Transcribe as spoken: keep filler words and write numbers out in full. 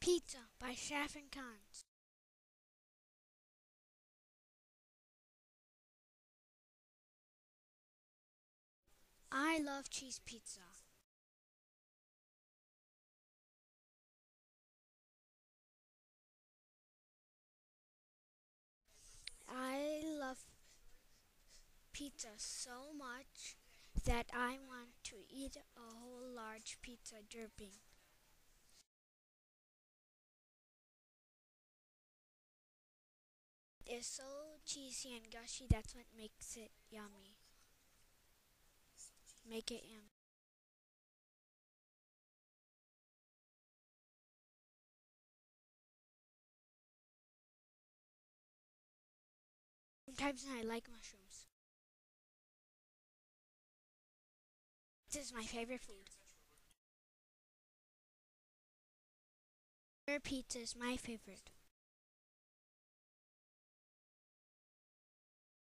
Pizza by Chef and Cons. I love cheese pizza. I love pizza so much that I want to eat a whole large pizza dripping. It's so cheesy and gushy, that's what makes it yummy. Make it yummy. Sometimes I like mushrooms. This is my favorite food. Your pizza is my favorite.